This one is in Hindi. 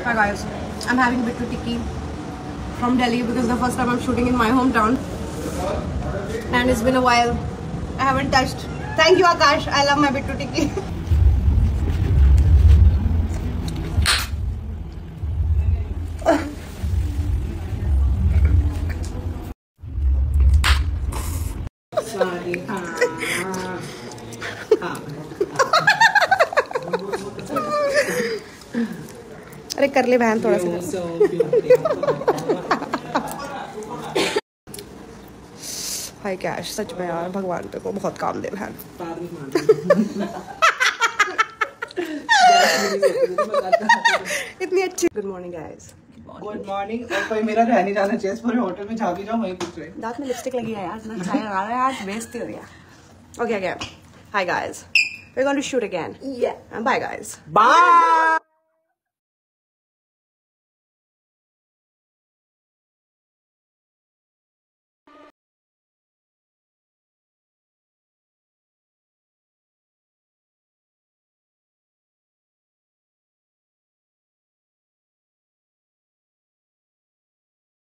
Hi guys, I'm having bittu tikki from Delhi because the first time I'm shooting in my hometown and it's been a while. I haven't touched. Thank you Akash, I love my bittu tikki. अरे कर ले बहन थोड़ा सा। हाय कैश, सच में यार भगवान पे को बहुत काम दे बहन। इतनी अच्छी। Good morning guys. Good morning. और कोई मेरा रह नहीं जाना चाहिए पूरे होटल में, जहाँ भी जाओ वहीं पूछ रहे। दांत में लिपस्टिक लगी है यार, इतना चाय लगा रहा है यार, बेइज्जती हो रही है। Okay again, hi guys, we're going to shoot again. Yeah. And bye guys. Bye.